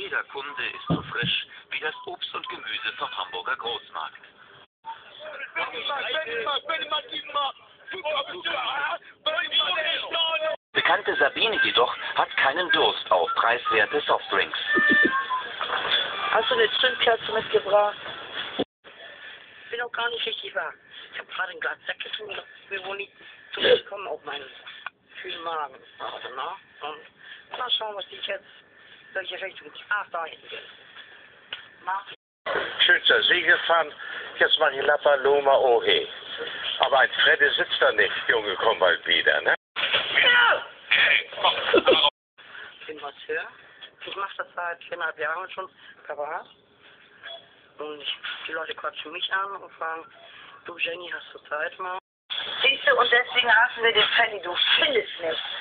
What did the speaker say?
jeder Kunde ist so frisch wie das Obst und Gemüse vom Hamburger Großmarkt. Bekannte Sabine jedoch hat keinen Durst auf preiswerte Softdrinks. Hast du eine Zündkerze mitgebracht? Ich bin auch gar nicht richtig wahr. Ich habe gerade ein Glas Sekt getrunken, wir wohl nicht zu mir kommen auf meinen kühlen Magen. Also, na? Und mal schauen, was ich jetzt, welche Richtung. Ach, da hinten geht. Schön zur See gefahren, jetzt mache ich La Paloma Ohe. Aber ein Fredde sitzt da nicht, Junge, komm bald wieder, ne? Ja! Bin was höher. Ich mache das seit 4,5 Jahren schon privat. Und die Leute quatschen mich an und fragen, du Jenny, hast du Zeit mal? Siehst du, und deswegen hassen wir den Freddy, du findest nicht.